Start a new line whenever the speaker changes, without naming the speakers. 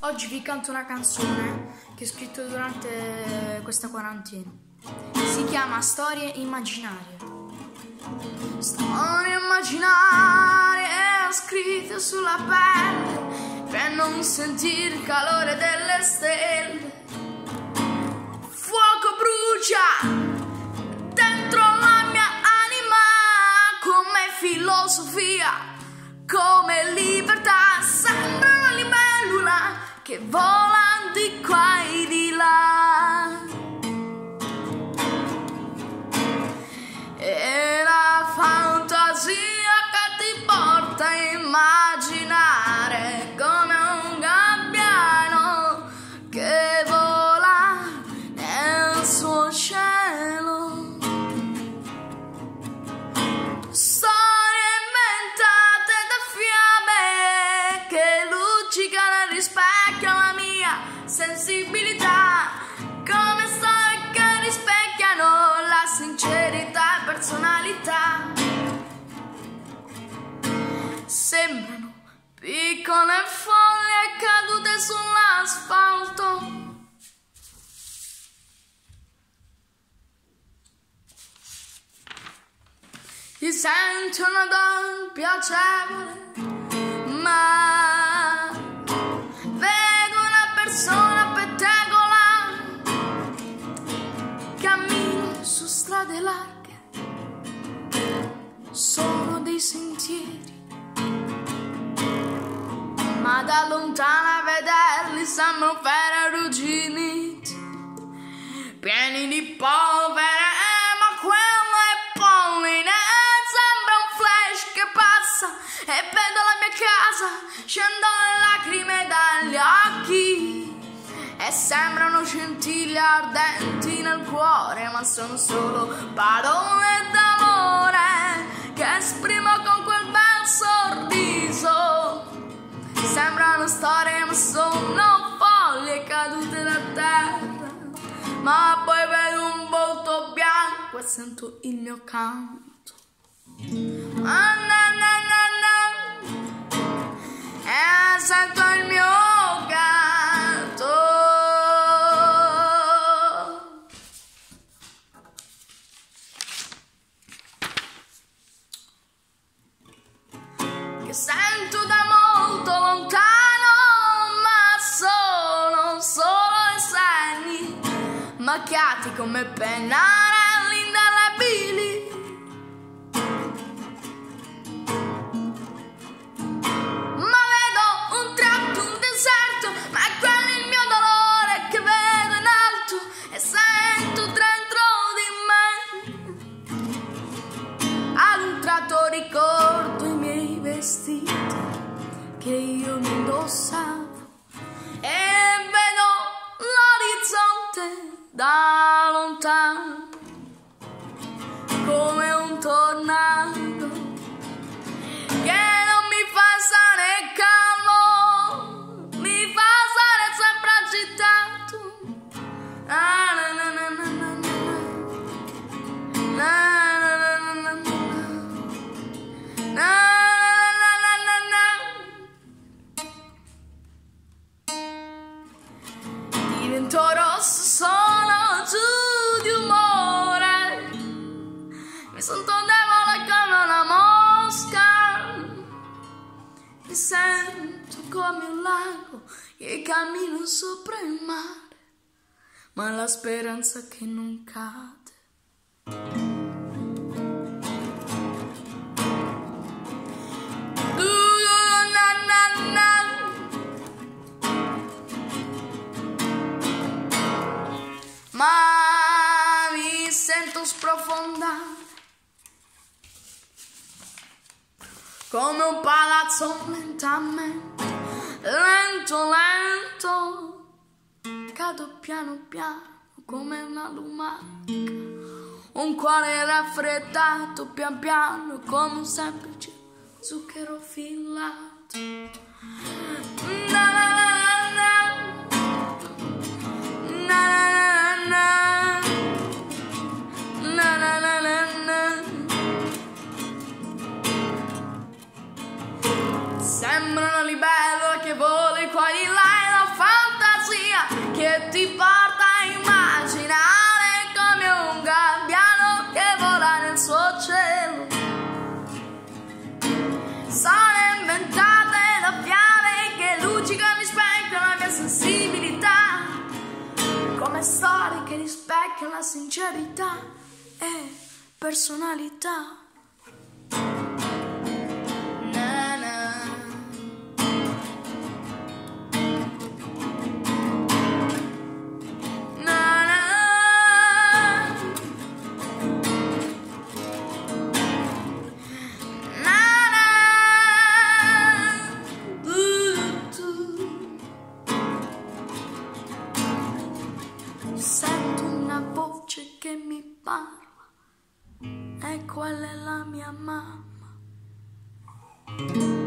Oggi vi canto una canzone che ho scritto durante questa quarantena. Si chiama Storie immaginarie. Storie immaginarie scritte sulla pelle per non sentire il calore delle stelle. Fuoco brucia dentro la mia anima come filosofia, come libertà. Sembra una libellula che vola di qua e di là. E la fantasia che ti porta a immaginare come un gabbiano che vola nel suo cielo. Storie inventate da fiabe che luccicano e rispecchiano la mia sensibilità, come storie che rispecchiano la sincerità e personalità. Sembrano piccole foglie cadute sull'asfalto. Ti senti un odore piacevole, ma vedo una persona pettegola, cammino su strade larghe, sono dei sentieri, ma da lontana vederli sembrano ferruginiti, pieni di polvere, ma quello è polline. Sembra un flash che passa e vedo la mia casa, scendo le lacrime dagli occhi e sembrano scintille ardenti nel cuore, ma sono solo parole d'amore che esprimo con quel bel sorriso. Sembrano storie ma sono foglie cadute da terra, ma poi vedo un volto bianco e sento il mio canto. Ah, na, na, na, na. E sento il mio canto. Che sento da molto lontano, ma sono solo i segni macchiati come pennarelli indelebili. Ma vedo un tratto, un deserto, ma è quello il mio dolore che vedo in alto e sento dentro di me. Ad un tratto ricordo i miei vestiti che io mi indossavo e vedo l'orizzonte da lontano come un tornado che non mi fa stare calmo, mi fa stare sempre agitato. Ah, na, na, na, na, na, na, na, na, na, na. Divento rosso solo giù di umore, mi sento debole come una mosca, mi sento come un lago che cammino sopra il mare, ma la speranza che non cade. Ma mi sento sprofondare come un palazzo lentamente, lento, lento, cado piano piano come una lumaca, un cuore raffreddato pian piano come un semplice zucchero filato. Na, na, na, na, na, na, na, na, na, na. Sembra una libellula che vola qua di là e la le storie che rispecchiano la sincerità e personalità. Na na. Na na. Na na. Sento una voce che mi parla, e quella è la mia mamma.